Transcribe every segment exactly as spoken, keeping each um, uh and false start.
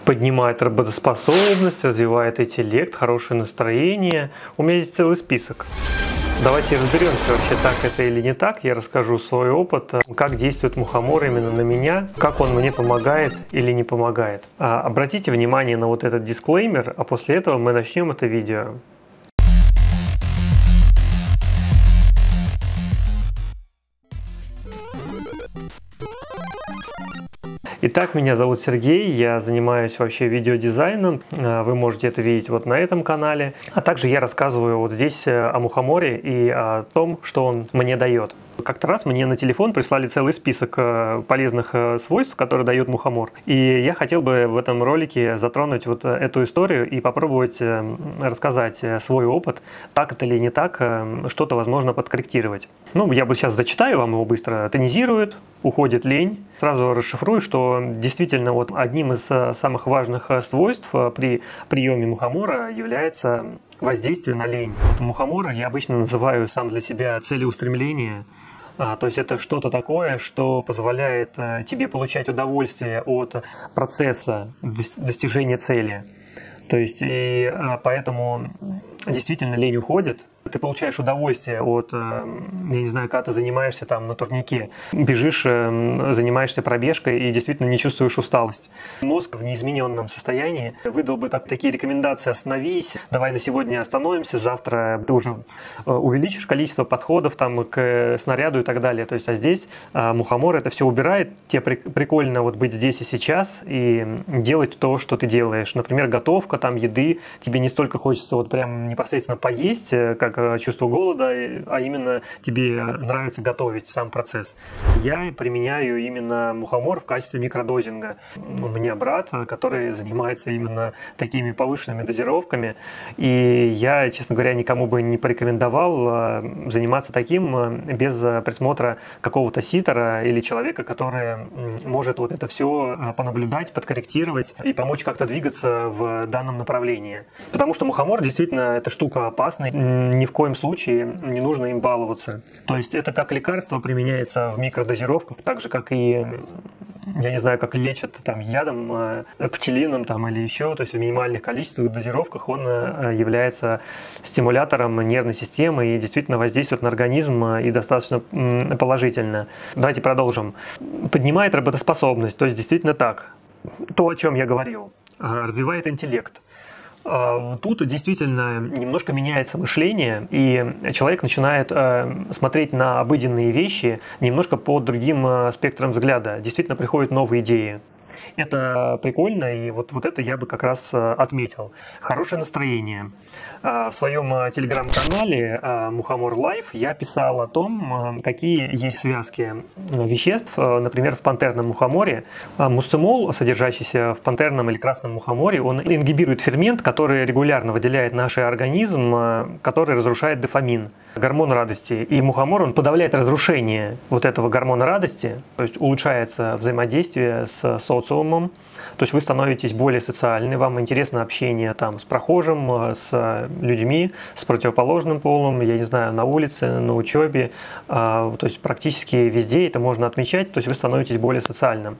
поднимает работоспособность, развивает интеллект, хорошее настроение. У меня есть целый список. Давайте разберемся, вообще так это или не так. Я расскажу свой опыт, как действует мухомор именно на меня, как он мне помогает или не помогает. А, обратите внимание на вот этот дисклеймер, а после этого мы начнем это видео. Итак, меня зовут Сергей, я занимаюсь вообще видеодизайном, вы можете это видеть вот на этом канале. А также я рассказываю вот здесь о мухоморе и о том, что он мне дает. Как-то раз мне на телефон прислали целый список полезных свойств, которые дает мухомор. И я хотел бы в этом ролике затронуть вот эту историю и попробовать рассказать свой опыт, так это или не так, что-то возможно подкорректировать. Ну, я бы сейчас зачитаю вам его быстро. Тонизирует, уходит лень. Сразу расшифрую, что действительно вот одним из самых важных свойств при приеме мухомора является воздействие на лень. Вот мухомора я обычно называю сам для себя целеустремление. А, то есть это что-то такое, что позволяет а, тебе получать удовольствие от процесса достижения цели. То есть и а, поэтому действительно лень уходит. Ты получаешь удовольствие от, я не знаю, когда ты занимаешься там на турнике, бежишь, занимаешься пробежкой и действительно не чувствуешь усталость. Мозг в неизмененном состоянии выдал бы так, такие рекомендации: остановись, давай на сегодня остановимся, завтра ты уже увеличишь количество подходов там к снаряду и так далее. То есть, а здесь мухомор это все убирает, тебе прикольно вот быть здесь и сейчас и делать то, что ты делаешь. Например, готовка там еды, тебе не столько хочется вот прям непосредственно поесть, как чувство голода, а именно тебе нравится готовить сам процесс. Я применяю именно мухомор в качестве микродозинга. У меня брат, который занимается именно такими повышенными дозировками, и я, честно говоря, никому бы не порекомендовал заниматься таким без присмотра какого-то ситера или человека, который может вот это все понаблюдать, подкорректировать и помочь как-то двигаться в данном направлении. Потому что мухомор действительно эта штука опасная, ни в коем случае не нужно им баловаться. То есть это как лекарство применяется в микродозировках, так же как и, я не знаю, как лечат там ядом, пчелиным там или еще, то есть в минимальных количествах дозировках он является стимулятором нервной системы и действительно воздействует на организм и достаточно положительно. Давайте продолжим. Поднимает работоспособность, то есть действительно так. То, о чем я говорил. Развивает интеллект. Тут действительно немножко меняется мышление, и человек начинает смотреть на обыденные вещи немножко под другим спектром взгляда. Действительно приходят новые идеи. Это прикольно, и вот, вот это я бы как раз отметил. Хорошее настроение. В своем телеграм-канале Мухомор Лайф я писал о том, какие есть связки веществ, например, в пантерном мухоморе. Мусцимол, содержащийся в пантерном или красном мухоморе, он ингибирует фермент, который регулярно выделяет наш организм, который разрушает дофамин, гормон радости. И мухомор, он подавляет разрушение вот этого гормона радости, то есть улучшается взаимодействие с социумом, то есть вы становитесь более социальны, вам интересно общение там с прохожим, с людьми, с противоположным полом, я не знаю, на улице, на учебе, то есть практически везде это можно отмечать, то есть вы становитесь более социальным.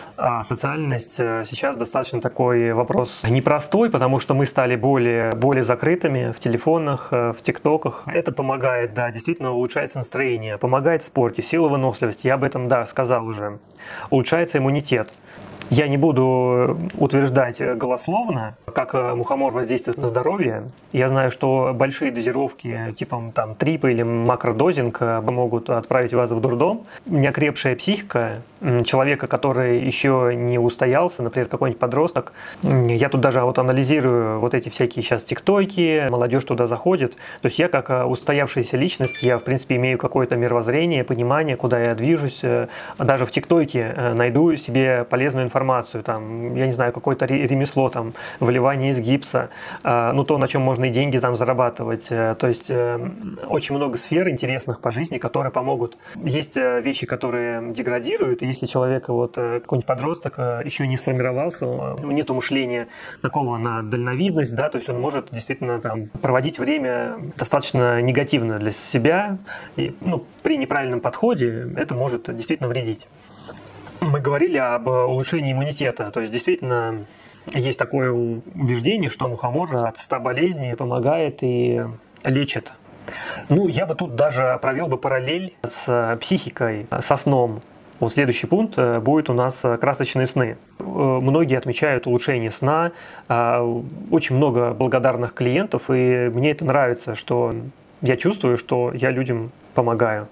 А социальность сейчас достаточно такой вопрос непростой, потому что мы стали более, более закрытыми в телефонах, в тиктоках. Это помогает, да, действительно улучшается настроение, помогает в спорте, сила выносливости, я об этом, да, сказал уже. Улучшается иммунитет. Я не буду утверждать голословно, как мухомор воздействует на здоровье. Я знаю, что большие дозировки, типа там трип или макродозинг, могут отправить вас в дурдом. Неокрепшая психика человека, который еще не устоялся, например, какой-нибудь подросток. Я тут даже вот анализирую вот эти всякие сейчас тиктоки, молодежь туда заходит. То есть я как устоявшаяся личность, я в принципе имею какое-то мировоззрение, понимание, куда я движусь. Даже в тиктоке найду себе полезную информацию, там, я не знаю, какое-то ремесло, там, выливание из гипса, ну то, на чем можно и деньги там зарабатывать. То есть очень много сфер интересных по жизни, которые помогут. Есть вещи, которые деградируют, и если человек, вот какой-нибудь подросток, еще не сформировался, нету мышления такого на дальновидность, да, то есть он может действительно там проводить время достаточно негативно для себя, и, ну, при неправильном подходе это может действительно вредить. Мы говорили об улучшении иммунитета, то есть действительно есть такое убеждение, что мухомор от ста болезней помогает и лечит. Ну, я бы тут даже провел бы параллель с психикой, со сном. Вот следующий пункт будет у нас красочные сны. Многие отмечают улучшение сна, очень много благодарных клиентов, и мне это нравится, что я чувствую, что я людям помогаю.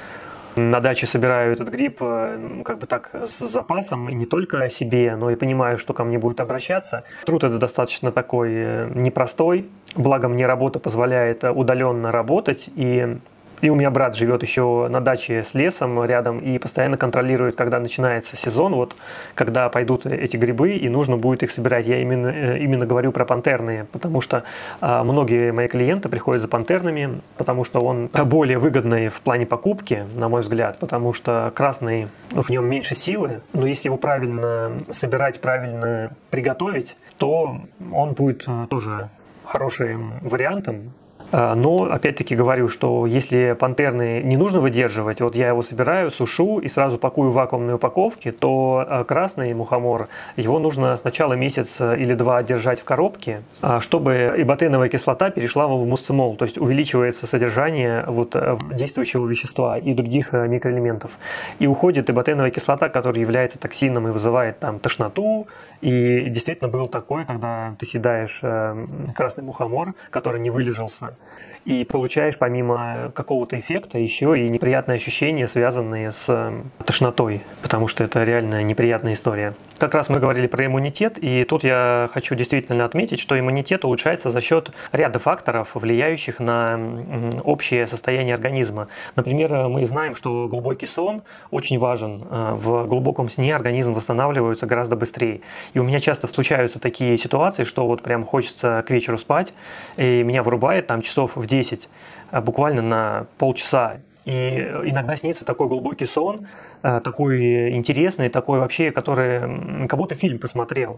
На даче собираю этот гриб как бы так с запасом, и не только себе, но и понимаю, что ко мне будут обращаться. Труд это достаточно такой непростой, благо мне работа позволяет удаленно работать, и И у меня брат живет еще на даче с лесом рядом и постоянно контролирует, когда начинается сезон, вот когда пойдут эти грибы и нужно будет их собирать. Я именно, именно говорю про пантерные, потому что а, многие мои клиенты приходят за пантерными, потому что он более выгодный в плане покупки, на мой взгляд, потому что красный, в нем меньше силы, но если его правильно собирать, правильно приготовить, то он будет тоже хорошим вариантом. Но, опять-таки, говорю, что если пантерный не нужно выдерживать, вот я его собираю, сушу и сразу пакую в вакуумные упаковки, то красный мухомор, его нужно сначала месяц или два держать в коробке, чтобы иботеновая кислота перешла в мусцимол, то есть увеличивается содержание вот действующего вещества и других микроэлементов. И уходит иботеновая кислота, которая является токсином и вызывает там тошноту. И действительно был такой, когда ты съедаешь красный мухомор, который не вылежался, и получаешь помимо какого-то эффекта еще и неприятные ощущения, связанные с тошнотой, потому что это реально неприятная история. Как раз мы говорили про иммунитет, и тут я хочу действительно отметить, что иммунитет улучшается за счет ряда факторов, влияющих на общее состояние организма. Например, мы знаем, что глубокий сон очень важен. В глубоком сне организм восстанавливается гораздо быстрее. И у меня часто случаются такие ситуации, что вот прям хочется к вечеру спать, и меня вырубает там часов в десять, буквально на полчаса. И иногда снится такой глубокий сон, такой интересный, такой вообще, который как будто фильм посмотрел.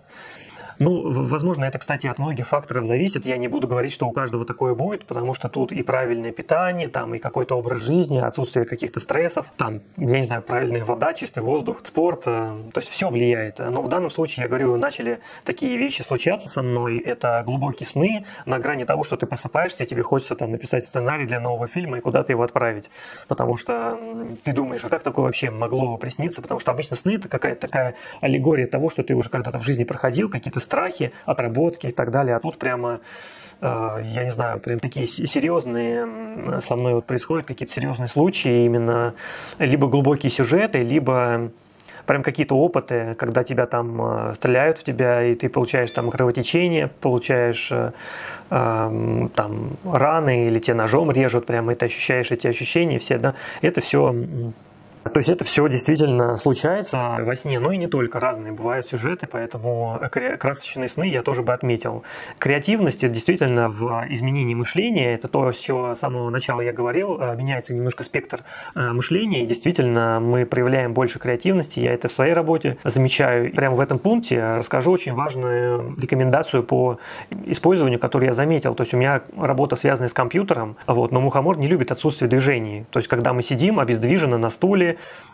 Ну, возможно, это, кстати, от многих факторов зависит. Я не буду говорить, что у каждого такое будет, потому что тут и правильное питание, там и какой-то образ жизни, отсутствие каких-то стрессов, там, я не знаю, правильная вода, чистый воздух, спорт, то есть все влияет. Но в данном случае, я говорю, начали такие вещи случаться со мной. Это глубокие сны на грани того, что ты просыпаешься, и тебе хочется там написать сценарий для нового фильма и куда-то его отправить. Потому что ты думаешь, а как такое вообще могло присниться? Потому что обычно сны – это какая-то такая аллегория того, что ты уже когда-то в жизни проходил, какие-то страхи, отработки и так далее. А тут прямо, э, я не знаю, прям такие серьезные со мной вот происходят какие-то серьезные случаи, именно либо глубокие сюжеты, либо прям какие-то опыты, когда тебя там э, стреляют в тебя, и ты получаешь там кровотечение, получаешь э, э, там раны, или тебе ножом режут, прямо и ты ощущаешь эти ощущения все, да, это все... То есть это все действительно случается во сне, но и не только, разные бывают сюжеты, поэтому красочные сны я тоже бы отметил. Креативность действительно в изменении мышления, это то, с чего с самого начала я говорил, меняется немножко спектр мышления, и действительно мы проявляем больше креативности, я это в своей работе замечаю. Прямо в этом пункте расскажу очень важную рекомендацию по использованию, которую я заметил. То есть у меня работа связана с компьютером, вот, но мухомор не любит отсутствие движений. То есть когда мы сидим обездвиженно на стуле,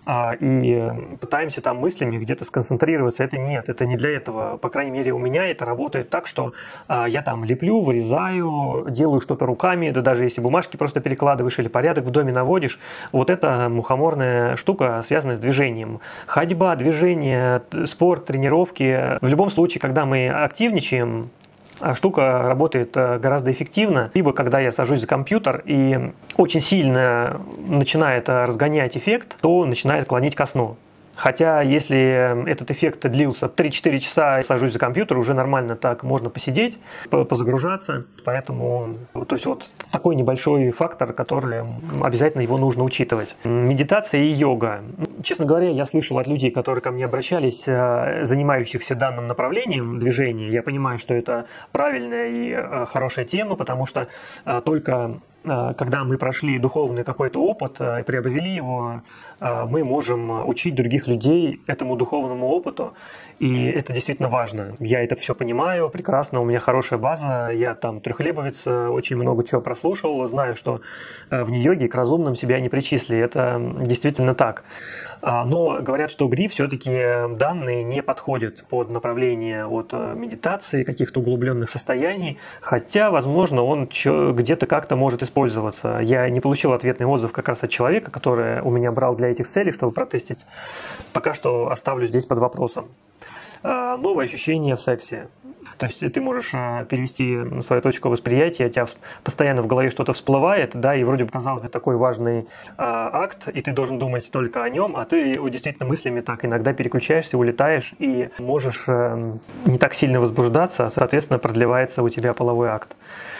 и пытаемся там мыслями где-то сконцентрироваться. Это нет, это не для этого. По крайней мере, у меня это работает так, что я там леплю, вырезаю, делаю что-то руками, да даже если бумажки просто перекладываешь или порядок в доме наводишь. Вот это мухоморная штука, связанная с движением. Ходьба, движение, спорт, тренировки. В любом случае, когда мы активничаем, штука работает гораздо эффективно. Либо когда я сажусь за компьютер и очень сильно начинает разгонять эффект, то начинает клонить ко сну. Хотя, если этот эффект длился три-четыре часа, я сажусь за компьютер, уже нормально так можно посидеть, позагружаться. Поэтому, то есть вот такой небольшой фактор, который обязательно его нужно учитывать. Медитация и йога. Честно говоря, я слышал от людей, которые ко мне обращались, занимающихся данным направлением движения. Я понимаю, что это правильная и хорошая тема, потому что только когда мы прошли духовный какой-то опыт и приобрели его, мы можем учить других людей этому духовному опыту, и это действительно важно. Я это все понимаю прекрасно, у меня хорошая база, я там трехлебовец, очень много чего прослушал, знаю, что вне йоги к разумным себя не причисли, это действительно так. Но говорят, что гриб все-таки данные не подходят под направление от медитации, каких-то углубленных состояний, хотя, возможно, он где-то как-то может использоваться. Я не получил ответный отзыв как раз от человека, который у меня брал для этих целей, чтобы протестить. Пока что оставлю здесь под вопросом. Новые ощущения в сексе. То есть ты можешь перевести свою точку восприятия, у тебя постоянно в голове что-то всплывает, да, и вроде бы, казалось бы, такой важный а, акт, и ты должен думать только о нем, а ты действительно мыслями так иногда переключаешься, улетаешь, и можешь а, не так сильно возбуждаться, соответственно, продлевается у тебя половой акт.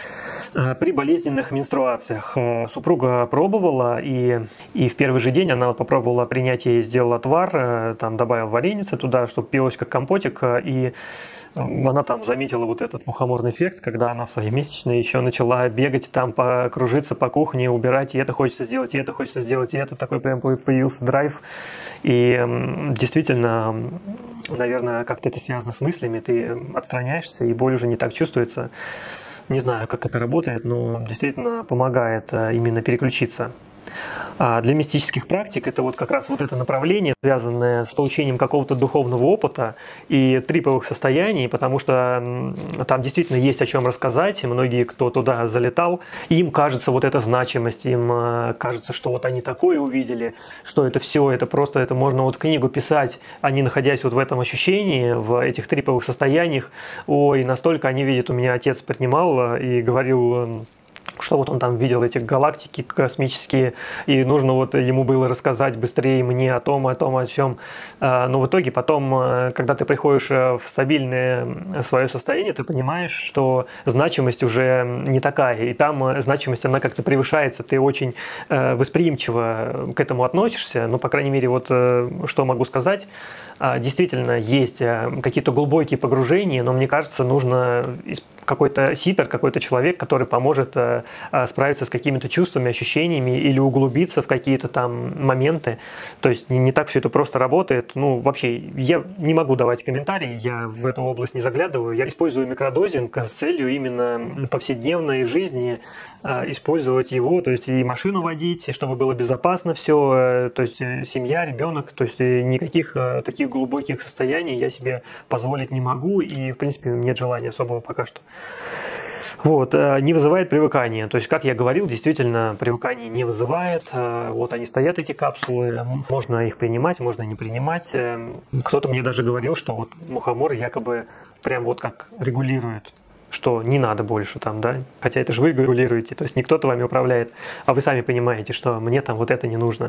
При болезненных менструациях супруга пробовала, и, и в первый же день она вот попробовала принятие, сделала отвар, там добавила вареницы туда, чтобы пилось как компотик, и она там заметила вот этот мухоморный эффект, когда она в своей месячной еще начала бегать, там покружиться по кухне, убирать, и это хочется сделать, и это хочется сделать, и это такой прям появился драйв. И действительно, наверное, как-то это связано с мыслями, ты отстраняешься, и боль уже не так чувствуется. Не знаю, как это работает, но действительно помогает именно переключиться. А для мистических практик это вот как раз вот это направление, связанное с получением какого-то духовного опыта и триповых состояний, потому что там действительно есть о чем рассказать. Многие, кто туда залетал, им кажется вот эта значимость, им кажется, что вот они такое увидели, что это все, это просто, это можно вот книгу писать, они находясь вот в этом ощущении, в этих триповых состояниях, ой, настолько они видят, у меня отец принимал и говорил, что вот он там видел эти галактики космические, и нужно вот ему было рассказать быстрее мне о том, о том, о чем. Но в итоге потом, когда ты приходишь в стабильное свое состояние, ты понимаешь, что значимость уже не такая, и там значимость, она как-то превышается, ты очень восприимчиво к этому относишься, ну, по крайней мере, вот что могу сказать, действительно есть какие-то глубокие погружения, но мне кажется, нужно какой-то ситер, какой-то человек, который поможет э, справиться с какими-то чувствами, ощущениями или углубиться в какие-то там моменты. То есть не, не так все это просто работает. Ну, вообще, я не могу давать комментарии, я в эту область не заглядываю. Я использую микродозинг с целью именно повседневной жизни э, использовать его, то есть и машину водить, чтобы было безопасно все, э, то есть семья, ребенок, то есть никаких э, таких глубоких состояний я себе позволить не могу, и, в принципе, нет желания особого пока что. Вот, не вызывает привыкания. То есть, как я говорил, действительно, привыкание не вызывает. Вот они стоят, эти капсулы, можно их принимать, можно не принимать. Кто-то мне даже говорил, что вот мухомор якобы прям вот как регулирует, что не надо больше там, да, хотя это же вы регулируете, то есть не кто-то вами управляет, а вы сами понимаете, что мне там вот это не нужно.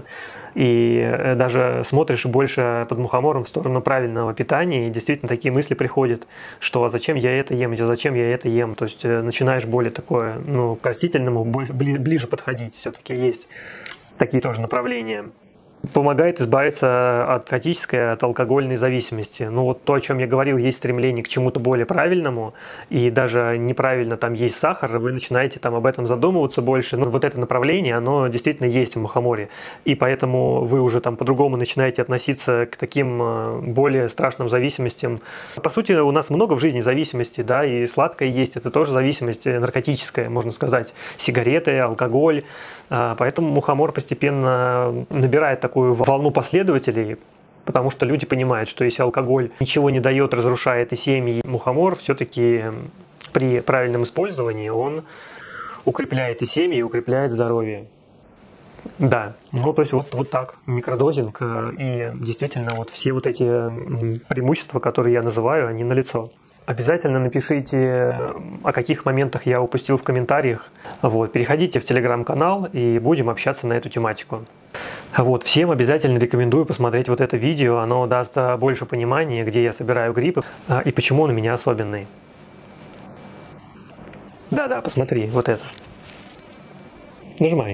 И даже смотришь больше под мухомором в сторону правильного питания, и действительно такие мысли приходят, что а зачем я это ем, зачем я это ем, то есть начинаешь более такое, ну, к растительному ближе подходить, все-таки есть такие тоже направления. Помогает избавиться от хаотической, от алкогольной зависимости. Ну вот то, о чем я говорил, есть стремление к чему-то более правильному, и даже неправильно там есть сахар, вы начинаете там об этом задумываться больше. Ну вот это направление, оно действительно есть в мухоморе, и поэтому вы уже там по-другому начинаете относиться к таким более страшным зависимостям. По сути, у нас много в жизни зависимости, да, и сладкое есть, это тоже зависимость наркотическая, можно сказать, сигареты, алкоголь, поэтому мухомор постепенно набирает такую волну последователей, потому что люди понимают, что если алкоголь ничего не дает, разрушает и семьи, мухомор все-таки при правильном использовании он укрепляет и семьи, и укрепляет здоровье. Да, ну то есть вот, вот так, микродозинг, и действительно вот все вот эти преимущества, которые я называю, они налицо. Обязательно напишите, о каких моментах я упустил в комментариях. Вот, переходите в телеграм-канал и будем общаться на эту тематику. Вот, всем обязательно рекомендую посмотреть вот это видео. Оно даст больше понимания, где я собираю грибы и почему он у меня особенный. Да-да, посмотри, вот это. Нажимай.